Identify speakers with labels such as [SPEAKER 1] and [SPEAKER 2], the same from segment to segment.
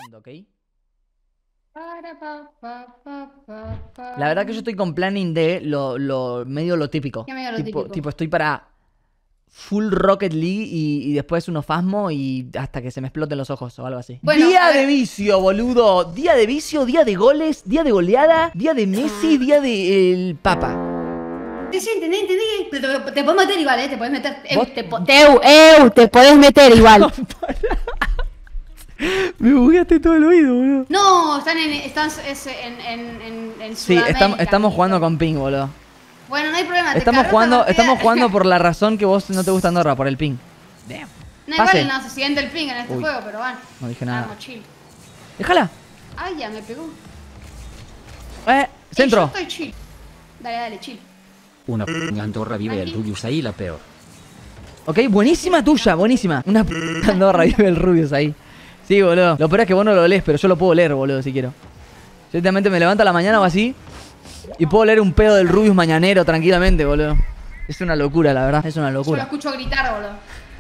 [SPEAKER 1] ¿ok? La verdad que yo estoy con planning de medio lo típico.
[SPEAKER 2] ¿Qué medio lo típico?
[SPEAKER 1] Tipo, estoy para full Rocket League y después unos Phasmo y hasta que se me exploten los ojos o algo así.
[SPEAKER 2] Bueno,
[SPEAKER 1] día
[SPEAKER 2] a ver.
[SPEAKER 1] de vicio, boludo. Día de vicio, día de goles, día de goleada, día de Messi, día de el Papa.
[SPEAKER 2] Sí, entendí. Pero te podés meter igual, te podés meter.
[SPEAKER 1] ¿Vos?
[SPEAKER 2] Te podés meter igual.
[SPEAKER 1] Me bugueaste todo el oído, boludo.
[SPEAKER 2] No, están en
[SPEAKER 1] Sí,
[SPEAKER 2] Sudamérica,
[SPEAKER 1] estamos jugando
[SPEAKER 2] amiguito.
[SPEAKER 1] con ping, boludo.
[SPEAKER 2] Bueno, no hay problema.
[SPEAKER 1] Estamos jugando por la razón que vos no te gusta Andorra, por el ping. Damn.
[SPEAKER 2] No,
[SPEAKER 1] Pase.
[SPEAKER 2] igual no se siente el ping en este
[SPEAKER 1] Uy.
[SPEAKER 2] juego, pero bueno.
[SPEAKER 1] No dije nada.
[SPEAKER 2] Vamos, chill.
[SPEAKER 1] Déjala.
[SPEAKER 2] Ay, ya me pegó.
[SPEAKER 1] Centro.
[SPEAKER 2] Yo estoy chill. Dale, chill.
[SPEAKER 3] Una p en Andorra vive el Rubius ahí, la peor.
[SPEAKER 1] Ok, buenísima tuya, buenísima. Una p Andorra vive el Rubius ahí. Sí, boludo. Lo peor es que vos no lo lees, pero yo lo puedo leer, boludo, si quiero. Yo directamente me levanto a la mañana o así y puedo leer un pedo del Rubius mañanero tranquilamente, boludo. Es una locura, la verdad. Es una
[SPEAKER 2] Yo lo
[SPEAKER 1] locura.
[SPEAKER 2] escucho gritar, boludo.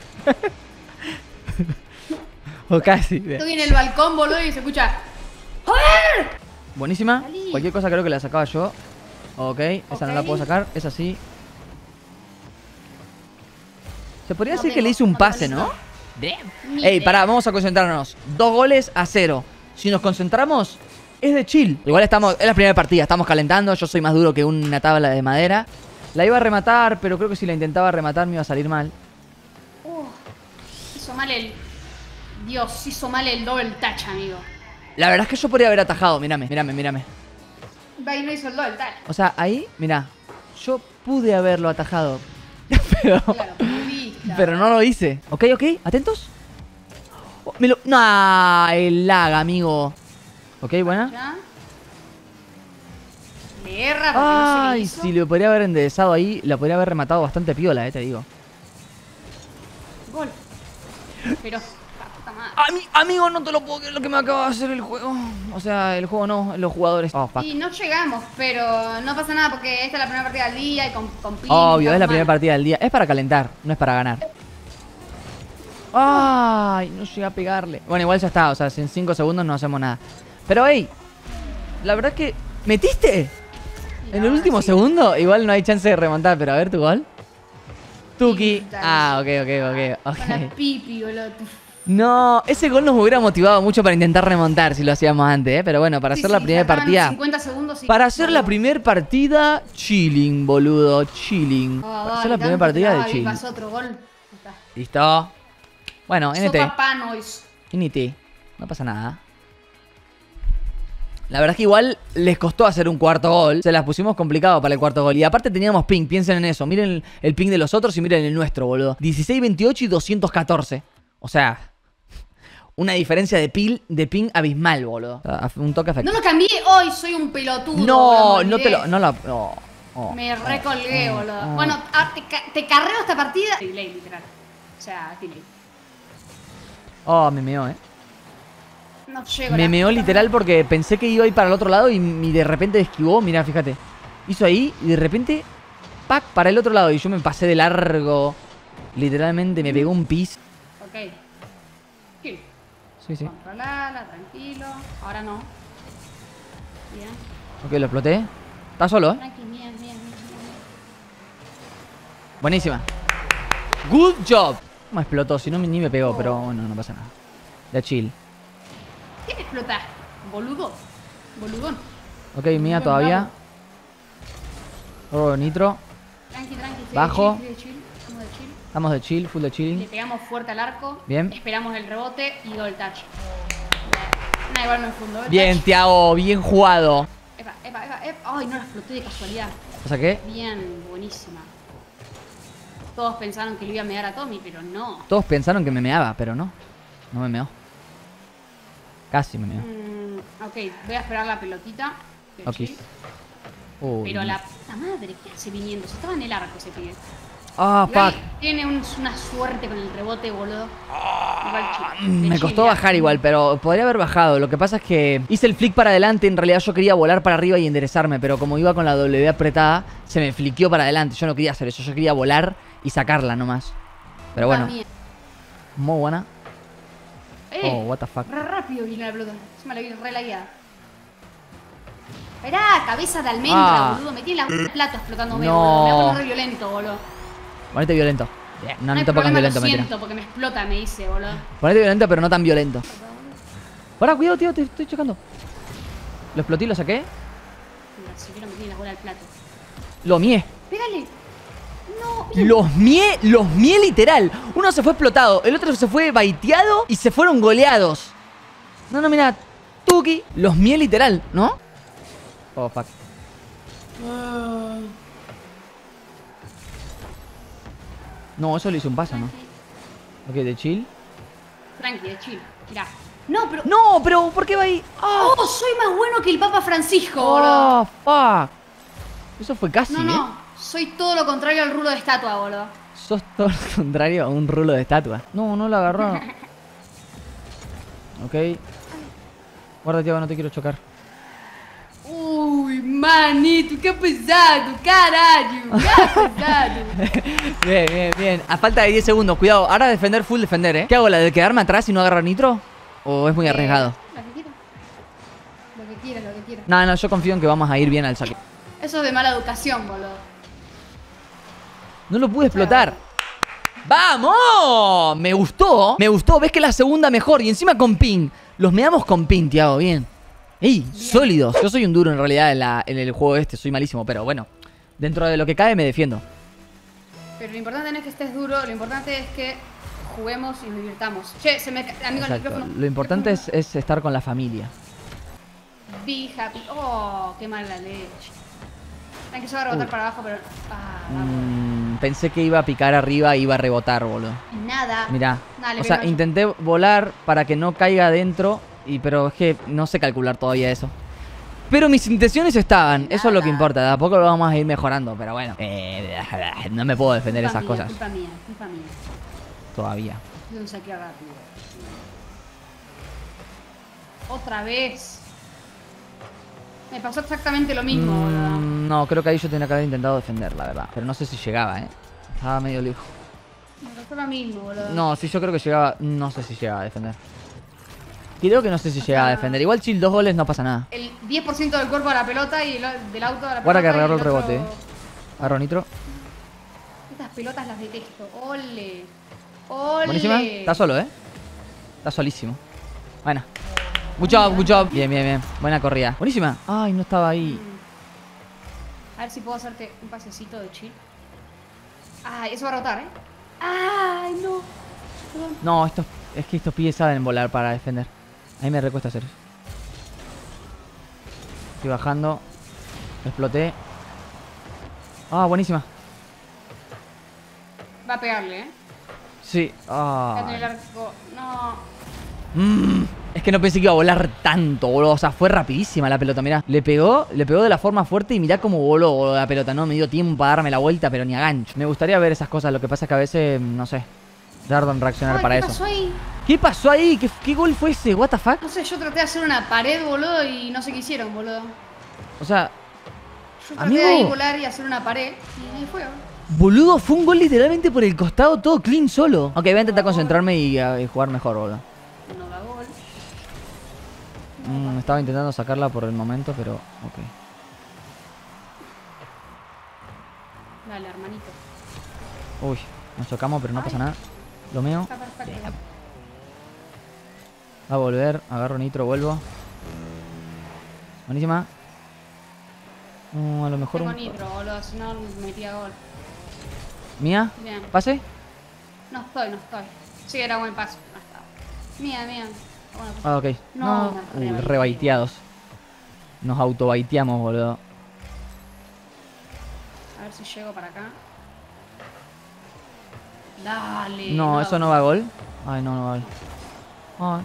[SPEAKER 1] O casi.
[SPEAKER 2] Estoy en el balcón, boludo, y se escucha. ¡Joder!
[SPEAKER 1] Buenísima.
[SPEAKER 2] Salí.
[SPEAKER 1] Cualquier cosa creo que la sacaba yo. Ok, esa no la puedo sacar. Esa sí. Se podría decir que le hice un pase, ¿no?
[SPEAKER 2] Ni
[SPEAKER 1] Ey,
[SPEAKER 2] idea.
[SPEAKER 1] pará, vamos a concentrarnos. 2-0. Si nos concentramos, es de chill. Igual es la primera partida, estamos calentando. Yo soy más duro que una tabla de madera. La iba a rematar, pero creo que si la intentaba rematar me iba a salir mal.
[SPEAKER 2] Hizo mal el. Dios, hizo mal el double touch, amigo.
[SPEAKER 1] La verdad es que yo podría haber atajado. Mírame.
[SPEAKER 2] Va y no hizo el double touch.
[SPEAKER 1] O sea, ahí, mirá. Yo pude haberlo atajado. Pero,
[SPEAKER 2] Claro, pudiste.
[SPEAKER 1] pero no lo hice. Ok, atentos. Oh, No, el lag, amigo. Ok, buena.
[SPEAKER 2] ¿Ya? Le erra porque no se le
[SPEAKER 1] Ay,
[SPEAKER 2] hizo.
[SPEAKER 1] si lo podría haber enderezado ahí, la podría haber rematado bastante piola, te digo.
[SPEAKER 2] Gol. Pero, la puta madre.
[SPEAKER 1] Amigo, no te lo puedo creer lo que me acaba de hacer el juego. O sea, el juego no, los jugadores. Oh, fuck.
[SPEAKER 2] Y no llegamos, pero no pasa nada porque esta es la primera partida del día y con ping,
[SPEAKER 1] Obvio,
[SPEAKER 2] está
[SPEAKER 1] es la
[SPEAKER 2] mal.
[SPEAKER 1] primera partida del día. Es para calentar, no es para ganar. Ay, no llegué a pegarle. Bueno, igual ya está, o sea, en 5 segundos no hacemos nada. Pero, hey, la verdad que... ¿Metiste?
[SPEAKER 2] Y
[SPEAKER 1] En el
[SPEAKER 2] ahora
[SPEAKER 1] último
[SPEAKER 2] sí.
[SPEAKER 1] segundo, igual no hay chance de remontar, pero a ver tu gol. Tuki.
[SPEAKER 2] Sí, dale.
[SPEAKER 1] Ah,
[SPEAKER 2] Con la
[SPEAKER 1] ok.
[SPEAKER 2] pipi, boludo.
[SPEAKER 1] No, ese gol nos hubiera motivado mucho para intentar remontar si lo hacíamos antes, ¿eh? Pero bueno, para hacer la primera
[SPEAKER 2] faltaban
[SPEAKER 1] partida.
[SPEAKER 2] 50 segundos, sí.
[SPEAKER 1] Para hacer la primera partida, chilling, boludo, chilling. Para hacer la primera partida de chilling.
[SPEAKER 2] Pasó otro gol. Está.
[SPEAKER 1] Listo. Bueno, NT.
[SPEAKER 2] Sopa panos.
[SPEAKER 1] NT. No pasa nada. La verdad es que igual les costó hacer un cuarto gol. Se las pusimos complicado para el cuarto gol. Y aparte teníamos ping, piensen en eso. Miren el ping de los otros y miren el nuestro, boludo. 16, 28 y 214. O sea, una diferencia de ping abismal, boludo. O sea, un toque
[SPEAKER 2] No
[SPEAKER 1] efectivo.
[SPEAKER 2] lo cambié hoy, soy un pelotudo.
[SPEAKER 1] No,
[SPEAKER 2] boludo,
[SPEAKER 1] no te lo...
[SPEAKER 2] olvidé.
[SPEAKER 1] No la... No. Oh.
[SPEAKER 2] Me recolgué, boludo. Bueno, te carreo esta partida. Delay, literal. O sea, delay.
[SPEAKER 1] Oh, me meó,
[SPEAKER 2] No llego.
[SPEAKER 1] Me
[SPEAKER 2] la
[SPEAKER 1] meó
[SPEAKER 2] puta
[SPEAKER 1] literal
[SPEAKER 2] madre.
[SPEAKER 1] porque pensé que iba a ir para el otro lado y de repente esquivó. Mirá, fíjate. Hizo ahí y de repente, ¡pac! Para el otro lado. Y yo me pasé de largo. Literalmente me pegó un pis.
[SPEAKER 2] Ok. Kill.
[SPEAKER 1] Sí, sí.
[SPEAKER 2] Controlala, tranquilo. Ahora no. Bien.
[SPEAKER 1] Ok, lo exploté. Está solo, ¿eh?
[SPEAKER 2] Tranqui, bien.
[SPEAKER 1] Buenísima. Good job. Me explotó, si no ni me pegó, pero bueno, no pasa nada. De chill.
[SPEAKER 2] ¿Qué me explota? Boludo. Boludón.
[SPEAKER 1] Ok, mía todavía. Oh, nitro.
[SPEAKER 2] Tranqui.
[SPEAKER 1] Bajo.
[SPEAKER 2] Chill, chill. Estamos de chill.
[SPEAKER 1] Estamos de chill, full de
[SPEAKER 2] Le
[SPEAKER 1] chilling.
[SPEAKER 2] pegamos fuerte al arco.
[SPEAKER 1] Bien.
[SPEAKER 2] Esperamos el rebote y doble touch. Nah, igual no fue un doble
[SPEAKER 1] Bien,
[SPEAKER 2] touch.
[SPEAKER 1] Thiago, bien jugado.
[SPEAKER 2] Epa. Ay, no la exploté de casualidad.
[SPEAKER 1] ¿Lo saqué?
[SPEAKER 2] Bien, buenísima. Todos pensaron que le iba a mear a Tommy, pero no.
[SPEAKER 1] Todos pensaron que me meaba, pero no. No me meó. Casi me meó.
[SPEAKER 2] Ok, voy a esperar la pelotita. de
[SPEAKER 1] Ok.
[SPEAKER 2] chill.
[SPEAKER 1] Uy.
[SPEAKER 2] Pero la puta madre, ¿qué hace viniendo? Se estaba en el arco ese pibe.
[SPEAKER 1] Ah,
[SPEAKER 2] Igual
[SPEAKER 1] fuck.
[SPEAKER 2] tiene una suerte con el rebote, boludo. Igual chill. De
[SPEAKER 1] Me
[SPEAKER 2] chill,
[SPEAKER 1] costó
[SPEAKER 2] ya.
[SPEAKER 1] bajar igual, pero podría haber bajado. Lo que pasa es que hice el flick para adelante. En realidad yo quería volar para arriba y enderezarme, pero como iba con la W apretada, se me fliqueó para adelante. Yo no quería hacer eso. Yo quería volar y sacarla nomás. Pero bueno,
[SPEAKER 2] También.
[SPEAKER 1] muy buena. Oh, what the fuck.
[SPEAKER 2] Re rápido viene la pelota. Encima la vi re lagueada. Esperá, cabeza de almendra, boludo. Me tiene la plata explotándome,
[SPEAKER 1] No.
[SPEAKER 2] boludo. Me voy a poner re violento, boludo.
[SPEAKER 1] Ponete violento. No,
[SPEAKER 2] hay
[SPEAKER 1] no te pongas
[SPEAKER 2] problema,
[SPEAKER 1] violento,
[SPEAKER 2] lo
[SPEAKER 1] mentira.
[SPEAKER 2] siento, porque me explota, me dice, boludo.
[SPEAKER 1] Ponete violento, pero no tan violento. Pará, cuidado, tío, te estoy chocando. Lo exploté y lo saqué.
[SPEAKER 2] Mira, si quiero me tiene la bola del plato.
[SPEAKER 1] Lo mié.
[SPEAKER 2] Pégale. No, bien.
[SPEAKER 1] Los mié literal. Uno se fue explotado, el otro se fue baiteado y se fueron goleados. No, no, mira. Tuki. Los mié literal, ¿no? Oh, fuck. No, eso le hice un paso, ¿no? Ok, de chill.
[SPEAKER 2] Tranqui, de chill. Mirá. No, pero...
[SPEAKER 1] No, pero ¿por qué va ahí? Oh,
[SPEAKER 2] ¡Oh! Soy más bueno que el Papa Francisco, boludo.
[SPEAKER 1] oh fuck. Eso fue casi,
[SPEAKER 2] No, no. Soy todo lo contrario al rulo de estatua, boludo.
[SPEAKER 1] Sos todo lo contrario a un rulo de estatua. No, no lo agarró. Ok. Guarda, tío, no te quiero chocar.
[SPEAKER 2] Uy, manito, qué pesado, carajo. Qué pesado.
[SPEAKER 1] Bien, bien, bien. A falta de 10 segundos, cuidado. Ahora defender, full defender, ¿eh? ¿Qué hago? ¿La de quedarme atrás y no agarrar nitro? ¿O es muy arriesgado?
[SPEAKER 2] Lo que quieras. Lo que quieras, lo que quieras.
[SPEAKER 1] No, no, yo confío en que vamos a ir bien al saque.
[SPEAKER 2] Eso es de mala educación, boludo.
[SPEAKER 1] No lo pude explotar. ¡Vamos! Me gustó. Me gustó. Ves que la segunda mejor. Y encima con ping. Los meamos con ping, Tiago. Bien. ¡Ey! Bien. Sólidos. Yo soy un duro en realidad en el juego este. Soy malísimo. Pero bueno. Dentro de lo que cae me defiendo.
[SPEAKER 2] Pero lo importante no es que estés duro. Lo importante es que juguemos y nos divirtamos. Che, se me... Amigo, el
[SPEAKER 1] Exacto.
[SPEAKER 2] micrófono.
[SPEAKER 1] Lo importante es estar con la familia.
[SPEAKER 2] Be happy. Oh, qué mala leche. Saben que se va a rebotar para abajo, pero... Ah, vamos.
[SPEAKER 1] Pensé que iba a picar arriba e iba a rebotar, boludo.
[SPEAKER 2] Nada.
[SPEAKER 1] Mirá.
[SPEAKER 2] Dale,
[SPEAKER 1] O sea,
[SPEAKER 2] venga.
[SPEAKER 1] intenté volar para que no caiga adentro. Pero es que no sé calcular todavía eso. Pero mis intenciones estaban. Eso es lo que importa. De a poco lo vamos a ir mejorando. Pero bueno. No me puedo defender esas cosas.
[SPEAKER 2] Culpa mía, culpa mía.
[SPEAKER 1] Todavía.
[SPEAKER 2] Es un saqueo rápido. Otra vez. Me pasó exactamente lo mismo, boludo.
[SPEAKER 1] No, creo que ahí yo tenía que haber intentado defender, la verdad. Pero no sé si llegaba, Estaba medio lejos.
[SPEAKER 2] Me pasó lo mismo, boludo.
[SPEAKER 1] No, sí, yo creo que llegaba. No sé si llegaba a defender. Creo que no sé si llegaba a defender. Igual chill, 2 goles no pasa nada.
[SPEAKER 2] El 10% del cuerpo a la pelota y del auto a la pelota.
[SPEAKER 1] Guarda que
[SPEAKER 2] y
[SPEAKER 1] agarró el
[SPEAKER 2] otro-
[SPEAKER 1] rebote, Agarro nitro.
[SPEAKER 2] Estas pelotas las detesto. Ole. Ole.
[SPEAKER 1] Buenísima. Está solo, Está solísimo. Buena. Good job, good job. Bien, bien, bien. Buena corrida. Buenísima. Ay, no estaba ahí.
[SPEAKER 2] A ver si puedo hacerte un pasecito de chill. Ay, eso va a rotar, Ay, no. Perdón.
[SPEAKER 1] No, es que estos pibes saben volar para defender. A mí me recuesta hacer eso. Estoy bajando. Exploté. Ah, buenísima.
[SPEAKER 2] Va a pegarle,
[SPEAKER 1] Sí.
[SPEAKER 2] Va a
[SPEAKER 1] Ah.
[SPEAKER 2] tener el arco. No.
[SPEAKER 1] Es que no pensé que iba a volar tanto, boludo. O sea, fue rapidísima la pelota, mirá. Le pegó de la forma fuerte y mirá cómo voló, boludo, la pelota. No me dio tiempo para darme la vuelta, pero ni a gancho. Me gustaría ver esas cosas. Lo que pasa es que a veces, no sé, tardo en reaccionar
[SPEAKER 2] Ay,
[SPEAKER 1] para
[SPEAKER 2] ¿qué
[SPEAKER 1] eso.
[SPEAKER 2] pasó ahí?
[SPEAKER 1] ¿Qué pasó ahí? ¿Qué gol fue ese? ¿What the fuck?
[SPEAKER 2] No sé, yo traté de hacer una pared, boludo, y no sé qué hicieron, boludo.
[SPEAKER 1] O sea,
[SPEAKER 2] Yo traté de ahí
[SPEAKER 1] amigo,
[SPEAKER 2] volar y hacer una pared y ahí fue.
[SPEAKER 1] boludo, fue un gol literalmente por el costado, todo clean solo. Ok, voy a intentar concentrarme y jugar mejor, boludo.
[SPEAKER 2] No da gol.
[SPEAKER 1] Estaba intentando sacarla por el momento, pero ok.
[SPEAKER 2] Dale, hermanito.
[SPEAKER 1] Uy, nos chocamos, pero no pasa nada. Lo meo.
[SPEAKER 2] Está perfecto.
[SPEAKER 1] Va a volver, agarro nitro, vuelvo. Buenísima. A lo mejor
[SPEAKER 2] Tengo
[SPEAKER 1] un...
[SPEAKER 2] nitro, boludo, si no me metía gol.
[SPEAKER 1] ¿Mía?
[SPEAKER 2] Bien.
[SPEAKER 1] ¿Pase?
[SPEAKER 2] No estoy. Sí, era buen paso. No estaba. Mía. Bueno, pues.
[SPEAKER 1] Ah, ok.
[SPEAKER 2] No, me
[SPEAKER 1] rebaiteados. Nos autobaiteamos, boludo.
[SPEAKER 2] A ver si llego para acá. Dale.
[SPEAKER 1] No, eso no va a gol. Ay, no va a gol. Ay.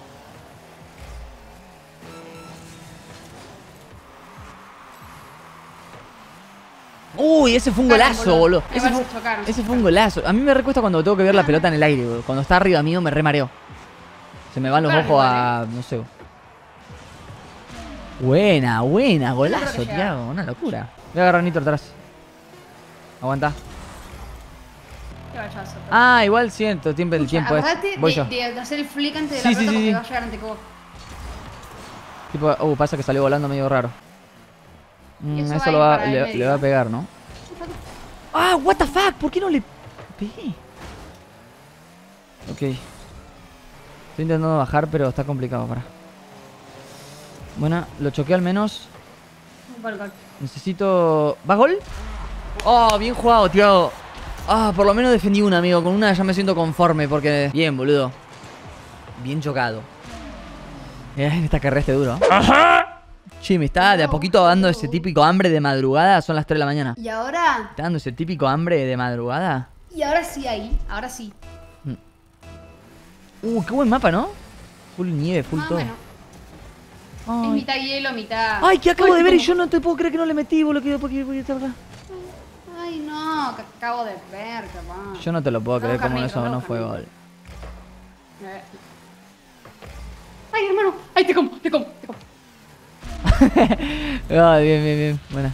[SPEAKER 1] Uy, ese fue un
[SPEAKER 2] Chocaron,
[SPEAKER 1] golazo, boludo.
[SPEAKER 2] Me
[SPEAKER 1] Ese
[SPEAKER 2] parece
[SPEAKER 1] fue,
[SPEAKER 2] chocaron,
[SPEAKER 1] ese fue
[SPEAKER 2] chocaron.
[SPEAKER 1] un golazo. A mí me recuesta cuando tengo que ver la pelota en el aire, boludo. Cuando está arriba mío me remareo. Se me van los
[SPEAKER 2] Chocaron
[SPEAKER 1] ojos
[SPEAKER 2] igual,
[SPEAKER 1] a... no sé. Buena, golazo,
[SPEAKER 2] creo que llega.
[SPEAKER 1] Thiago. Una locura. Voy a agarrar nitro atrás. Aguanta.
[SPEAKER 2] Que vayas a hacer.
[SPEAKER 1] Ah, igual siento tiempo el tiempo.
[SPEAKER 2] Acordate
[SPEAKER 1] Voy yo.
[SPEAKER 2] de hacer el flick antes de
[SPEAKER 1] Sí,
[SPEAKER 2] la
[SPEAKER 1] sí,
[SPEAKER 2] pelota
[SPEAKER 1] sí,
[SPEAKER 2] porque
[SPEAKER 1] sí.
[SPEAKER 2] va a llegar ante vos.
[SPEAKER 1] Tipo, pasa que salió volando medio raro.
[SPEAKER 2] Y eso
[SPEAKER 1] Eso
[SPEAKER 2] va
[SPEAKER 1] lo va,
[SPEAKER 2] para el
[SPEAKER 1] le
[SPEAKER 2] medio.
[SPEAKER 1] va a pegar, ¿no? Ah, what the fuck, ¿por qué no le pegué? Ok. Estoy intentando bajar, pero está complicado, para. Bueno, lo choqué al menos.
[SPEAKER 2] Gol, gol.
[SPEAKER 1] Necesito... ¿Va gol? Oh, bien jugado, tío. Ah, por lo menos defendí una, amigo. Con una ya me siento conforme porque... Bien, boludo. Bien chocado. Esta carrera este duro. Che, me está de a poquito dando ese típico hambre de madrugada. Son las 3 de la mañana.
[SPEAKER 2] Y ahora...
[SPEAKER 1] ¿Me está dando ese típico hambre de madrugada?
[SPEAKER 2] Y ahora sí ahí. Ahora sí.
[SPEAKER 1] Qué buen mapa, ¿no? Full nieve, full
[SPEAKER 2] Ah,
[SPEAKER 1] todo.
[SPEAKER 2] bueno. Es
[SPEAKER 1] Ay.
[SPEAKER 2] mitad hielo, mitad...
[SPEAKER 1] Ay, que acabo
[SPEAKER 2] Uy,
[SPEAKER 1] de ver y
[SPEAKER 2] ¿cómo?
[SPEAKER 1] yo no te puedo creer que no le metí, boludo. Porque está acá.
[SPEAKER 2] Ay, no, que acabo de ver, capaz.
[SPEAKER 1] Yo no te lo puedo creer
[SPEAKER 2] Vamos,
[SPEAKER 1] como
[SPEAKER 2] Carlitos,
[SPEAKER 1] eso no
[SPEAKER 2] vamos,
[SPEAKER 1] fue
[SPEAKER 2] Carlitos.
[SPEAKER 1] gol.
[SPEAKER 2] Ay, hermano. Ay, te como, te como, te como.
[SPEAKER 1] Ay, bien, bien, bien. Buena.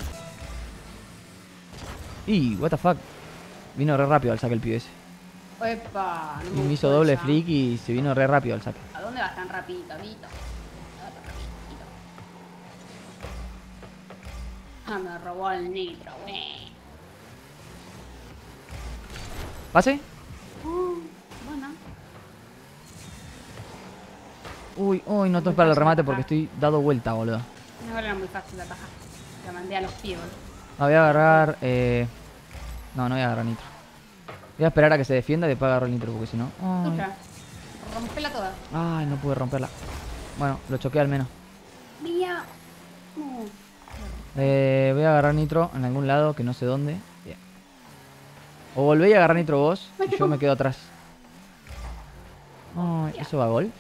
[SPEAKER 1] Y, what the fuck. Vino re rápido al saque el pibe ese.
[SPEAKER 2] Epa, no
[SPEAKER 1] Y me hizo
[SPEAKER 2] gustó
[SPEAKER 1] doble
[SPEAKER 2] esa.
[SPEAKER 1] flick y se vino re rápido al saque.
[SPEAKER 2] ¿A dónde vas tan rapidito, Vito? Ah, tan rapidito. Ah, me robó el nitro, wey.
[SPEAKER 1] ¿Pase?
[SPEAKER 2] Bueno.
[SPEAKER 1] Uy, no estoy para el remate porque estoy dado vuelta, boludo.
[SPEAKER 2] No era muy fácil la paja. La mandé a los pies, boludo.
[SPEAKER 1] No, voy a agarrar... No, no voy a agarrar nitro. Voy a esperar a que se defienda y después agarro el nitro porque si no... Ay,
[SPEAKER 2] Tuya. Rompela toda.
[SPEAKER 1] ay, no pude romperla. Bueno, lo choqué al menos.
[SPEAKER 2] Mía.
[SPEAKER 1] Voy a agarrar nitro en algún lado que no sé dónde. Bien. O volvéis a agarrar nitro vos y yo me quedo atrás. Ay, ¿eso va a gol?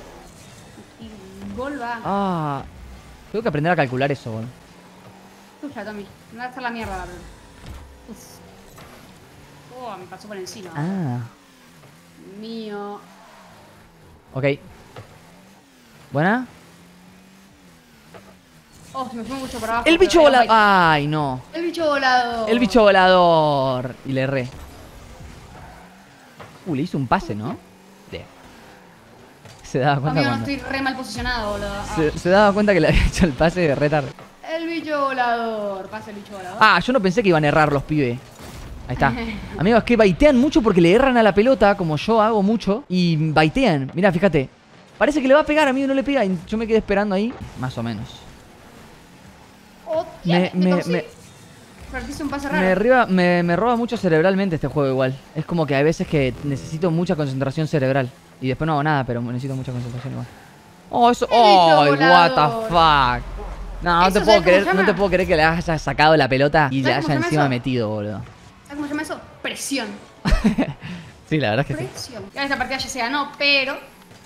[SPEAKER 2] Y gol va.
[SPEAKER 1] Ah, tengo que aprender a calcular eso, boludo.
[SPEAKER 2] Tuya, Tommy. Me va a hacer la mierda la pelota. Uf. Oh, me pasó por encima.
[SPEAKER 1] Ah,
[SPEAKER 2] Mío.
[SPEAKER 1] ok. ¿Buena?
[SPEAKER 2] Oh, se me fue mucho para abajo.
[SPEAKER 1] ¡El
[SPEAKER 2] pero
[SPEAKER 1] bicho
[SPEAKER 2] era
[SPEAKER 1] volador!
[SPEAKER 2] guay.
[SPEAKER 1] ¡Ay, no!
[SPEAKER 2] El bicho volador.
[SPEAKER 1] ¡El bicho volador! Y le erré. Le hizo un pase, ¿no? Bien. Se daba cuenta
[SPEAKER 2] Amigo, no
[SPEAKER 1] cuando...
[SPEAKER 2] estoy re mal posicionado, boludo. Ah.
[SPEAKER 1] Se daba cuenta que le había hecho el pase de re tarde.
[SPEAKER 2] El bicho volador. Pasa el bicho volador.
[SPEAKER 1] Ah, yo no pensé que iban a errar los pibes. Ahí está. Amigos, que baitean mucho porque le erran a la pelota, como yo hago mucho. Y baitean. Mirá, fíjate. Parece que le va a pegar, amigo, no le pega. Y yo me quedé esperando ahí. Más o menos.
[SPEAKER 2] Hostia,
[SPEAKER 1] me-
[SPEAKER 2] torcí.
[SPEAKER 1] me-
[SPEAKER 2] Perdiste un pase raro.
[SPEAKER 1] Me roba mucho cerebralmente este juego igual. Es como que hay veces que necesito mucha concentración cerebral. Y después no hago nada, pero necesito mucha concentración igual. Oh, eso... ¡Oh, what
[SPEAKER 2] volador.
[SPEAKER 1] the fuck! No, no
[SPEAKER 2] ¿Eso
[SPEAKER 1] te puedo
[SPEAKER 2] sabes cómo
[SPEAKER 1] creer,
[SPEAKER 2] se
[SPEAKER 1] no
[SPEAKER 2] llama?
[SPEAKER 1] te puedo creer que le hayas sacado la pelota y le
[SPEAKER 2] ¿Sabes cómo
[SPEAKER 1] haya
[SPEAKER 2] se llama
[SPEAKER 1] encima
[SPEAKER 2] eso?
[SPEAKER 1] metido, boludo.
[SPEAKER 2] ¿Sabes cómo se llama eso? Presión.
[SPEAKER 1] Sí, la verdad es que sí.
[SPEAKER 2] Presión. Y ahora esta partida ya se ganó, pero.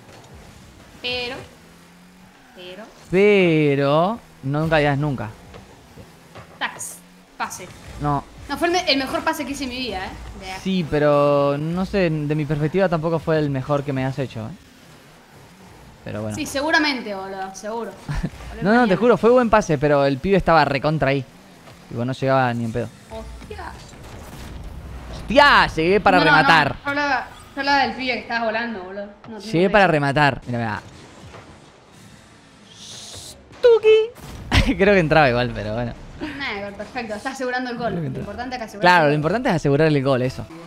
[SPEAKER 1] Pero... Nunca digas nunca.
[SPEAKER 2] Tax. Pase.
[SPEAKER 1] No,
[SPEAKER 2] No, fue el mejor pase que hice en mi vida, De-
[SPEAKER 1] sí, pero no sé, de mi perspectiva tampoco fue el mejor que me has hecho, ¿eh? Pero bueno.
[SPEAKER 2] Sí, seguramente, boludo. Seguro.
[SPEAKER 1] No, te juro, fue buen pase, pero el pibe estaba recontra ahí. Tipo, no llegaba ni en pedo.
[SPEAKER 2] Hostia.
[SPEAKER 1] ¡Hostia! Llegué para
[SPEAKER 2] No,
[SPEAKER 1] rematar.
[SPEAKER 2] No, yo hablaba del pibe que estabas volando, boludo. No,
[SPEAKER 1] Llegué para rematar. Mira, mira. Tuki. Creo que entraba igual, pero bueno.
[SPEAKER 2] Nah, perfecto. Estás asegurando el gol. Lo importante es que asegurar.
[SPEAKER 1] Claro, lo importante es asegurar el gol, eso.
[SPEAKER 2] ¿eh?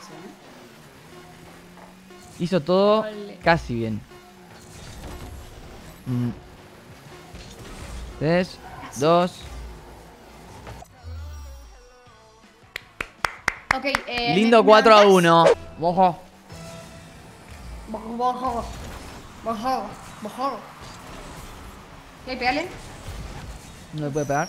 [SPEAKER 1] Hizo todo
[SPEAKER 2] Ole.
[SPEAKER 1] casi bien. 3, 2.
[SPEAKER 2] Ok,
[SPEAKER 1] Lindo 4-1. Ojo.
[SPEAKER 2] Bajado. ¿Qué, pegale?
[SPEAKER 1] No le puede pegar.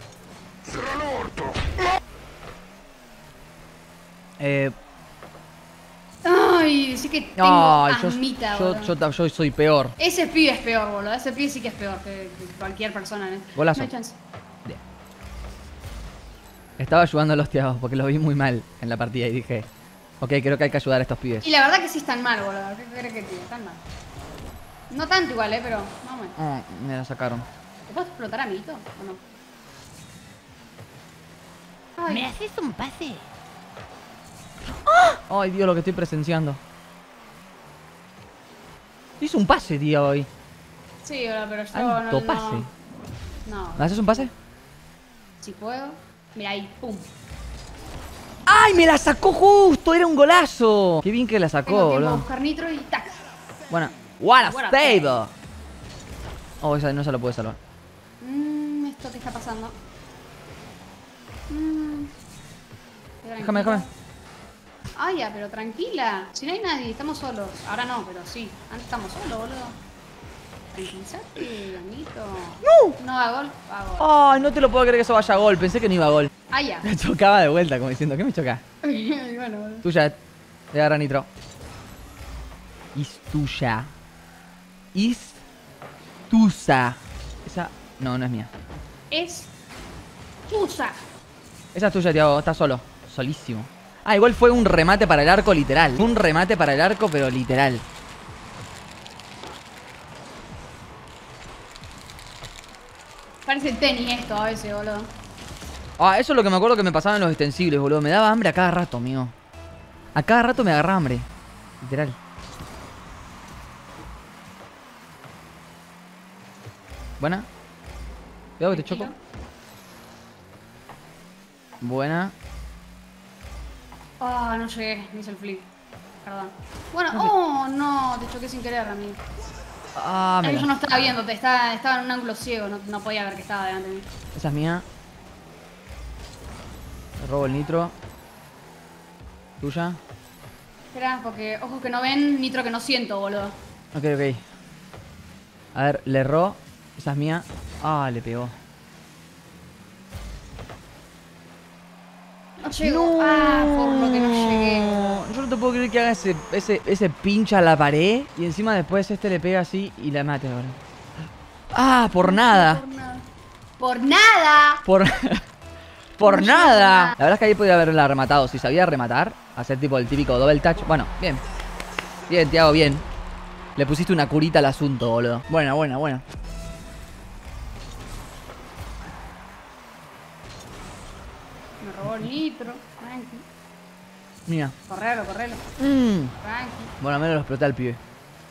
[SPEAKER 2] Ay, decís que tengo
[SPEAKER 1] Ay,
[SPEAKER 2] asmita, boludo.
[SPEAKER 1] yo soy peor.
[SPEAKER 2] Ese pibe es peor, boludo. Ese pibe sí que es peor que cualquier persona.
[SPEAKER 1] Golazo.
[SPEAKER 2] No hay chance.
[SPEAKER 1] Bien. Estaba ayudando a los tiagos porque los vi muy mal en la partida y dije, ok, creo que hay que ayudar a estos pibes.
[SPEAKER 2] Y la verdad que sí están mal, boludo. ¿Qué crees que tiene? Están mal. No tanto igual, pero más o menos.
[SPEAKER 1] Me la sacaron.
[SPEAKER 2] ¿Te puedo explotar a Mito o no? Ay,
[SPEAKER 4] ¿Me haces un pase?
[SPEAKER 1] Ay, Dios, lo que estoy presenciando. Hice un pase, tío, hoy.
[SPEAKER 2] Sí, pero yo
[SPEAKER 1] Alto
[SPEAKER 2] no.
[SPEAKER 1] pase.
[SPEAKER 2] No.
[SPEAKER 1] ¿Me haces un pase?
[SPEAKER 2] Si puedo. Mira ahí, pum.
[SPEAKER 1] ¡Ay, me la sacó justo! Era un golazo. Qué bien que la sacó,
[SPEAKER 2] Tengo tiempo a
[SPEAKER 1] boludo.
[SPEAKER 2] buscar nitro y tac.
[SPEAKER 1] Bueno. What a
[SPEAKER 2] What a
[SPEAKER 1] save. Oh, esa no se lo puede salvar.
[SPEAKER 2] ¿Esto qué está pasando?
[SPEAKER 1] Déjame.
[SPEAKER 2] Ah, ya, pero tranquila. Si no hay nadie, estamos solos. Ahora no, pero sí. Antes estamos solos, boludo. Tranquilízate, amiguito. ¡No! No, a gol. A gol.
[SPEAKER 1] Ay, no te lo puedo creer que eso vaya a gol. Pensé que no iba a gol.
[SPEAKER 2] Ah, ya.
[SPEAKER 1] Me chocaba de vuelta, como diciendo, ¿qué me choca?
[SPEAKER 2] Bueno, boludo.
[SPEAKER 1] Tuya. Voy a agarrar nitro. Is tuya. Is tuya. Esa. No, no es mía.
[SPEAKER 2] Es Chusa.
[SPEAKER 1] Esa es tuya, Tiago. Estás solo. Solísimo. Ah, igual fue un remate para el arco literal. Un remate para el arco, pero literal.
[SPEAKER 2] Parece tenis esto a veces, boludo.
[SPEAKER 1] Ah, eso es lo que me acuerdo que me pasaba en los extensibles, boludo. Me daba hambre a cada rato, amigo. A cada rato me agarraba hambre. Literal. Buena. Cuidado que te choco. Buena.
[SPEAKER 2] Ah, no llegué, me hice el flip. Perdón. Bueno, oh, no, te choqué sin querer, amigo.
[SPEAKER 1] Ah, me
[SPEAKER 2] Yo
[SPEAKER 1] la...
[SPEAKER 2] no estaba viéndote, estaba en un ángulo ciego, no podía ver que estaba delante de mí.
[SPEAKER 1] Esa es mía. Le robo el nitro. Tuya.
[SPEAKER 2] Espera, porque ojos que no ven, nitro que no siento, boludo.
[SPEAKER 1] Ok, ok. A ver, le erró. Esa es mía. Ah, le pegó.
[SPEAKER 2] No llego. Ah, por lo que no llegué.
[SPEAKER 1] Yo no te puedo creer que haga ese pincha a la pared y encima después este le pega así y la mate ahora. Ah, por nada.
[SPEAKER 2] Por nada. Por nada.
[SPEAKER 1] Por, por
[SPEAKER 2] No
[SPEAKER 1] nada.
[SPEAKER 2] nada.
[SPEAKER 1] La verdad es que ahí podía haberla rematado. Si sabía rematar, hacer tipo el típico double touch. Bueno, bien. Bien, Tiago, bien. Le pusiste una curita al asunto, boludo. Buena.
[SPEAKER 2] Me robó el nitro. Tranqui.
[SPEAKER 1] Mira.
[SPEAKER 2] Correlo.
[SPEAKER 1] Tranqui. Bueno, al menos lo explota el pibe.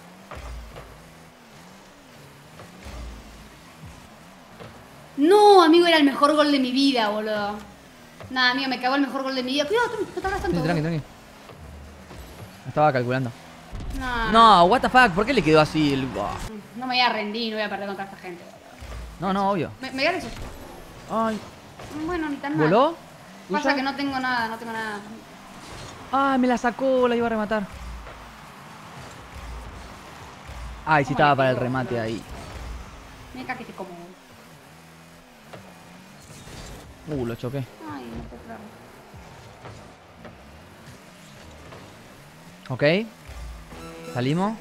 [SPEAKER 2] No, amigo, era el mejor gol de mi vida, boludo. Nada, amigo, me cagó el mejor gol de mi vida. Cuidado, te tardas tanto.
[SPEAKER 1] Sí, tranqui. Estaba calculando.
[SPEAKER 2] No,
[SPEAKER 1] No, what the fuck, ¿por qué le quedó así el...
[SPEAKER 2] no me voy a rendir, no voy a perder contra esta gente.
[SPEAKER 1] No, obvio.
[SPEAKER 2] ¿Me ganas eso?
[SPEAKER 1] Ay,
[SPEAKER 2] Bueno, ni tan mal.
[SPEAKER 1] ¿voló?
[SPEAKER 2] Pasa
[SPEAKER 1] ¿Tuya?
[SPEAKER 2] que no tengo nada,
[SPEAKER 1] Ay, me la sacó, la iba a rematar. Ay, sí
[SPEAKER 2] ¿Cómo
[SPEAKER 1] estaba
[SPEAKER 2] le
[SPEAKER 1] para el
[SPEAKER 2] pegó,
[SPEAKER 1] remate
[SPEAKER 2] boludo?
[SPEAKER 1] ahí.
[SPEAKER 2] Me cae que te como.
[SPEAKER 1] Lo choqué.
[SPEAKER 2] Ay, no puedo creerlo.
[SPEAKER 1] Ok. Salimos.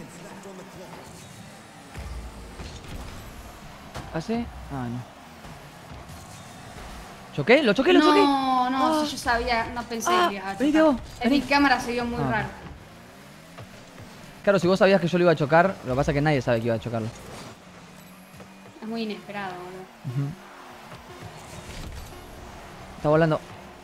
[SPEAKER 1] ¿Pase? Ah, no. ¿Choqué? ¿Lo choqué?
[SPEAKER 2] No,
[SPEAKER 1] Ah.
[SPEAKER 2] si yo sabía, no pensé
[SPEAKER 1] Ah,
[SPEAKER 2] que ibas a
[SPEAKER 1] vení,
[SPEAKER 2] chocar.
[SPEAKER 1] Diego,
[SPEAKER 2] En
[SPEAKER 1] vení.
[SPEAKER 2] mi cámara se vio muy
[SPEAKER 1] Ah.
[SPEAKER 2] raro.
[SPEAKER 1] Claro, si vos sabías que yo lo iba a chocar, lo que pasa es que nadie sabe que iba a chocarlo.
[SPEAKER 2] Es muy inesperado, boludo.
[SPEAKER 1] Está volando.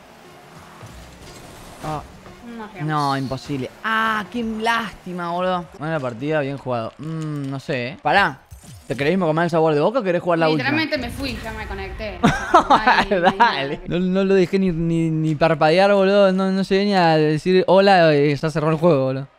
[SPEAKER 1] Ah,
[SPEAKER 2] No llegamos.
[SPEAKER 1] no, imposible. Ah, qué lástima, boludo. Buena partida, bien jugado. No sé, Pará. ¿Te querés comer el sabor de boca o querés jugar la última?
[SPEAKER 2] Literalmente me fui, ya me conecté. No hay nada
[SPEAKER 1] Dale.
[SPEAKER 2] que-
[SPEAKER 1] No lo dejé ni parpadear, boludo. No llegué ni a decir hola y ya cerró el juego, boludo.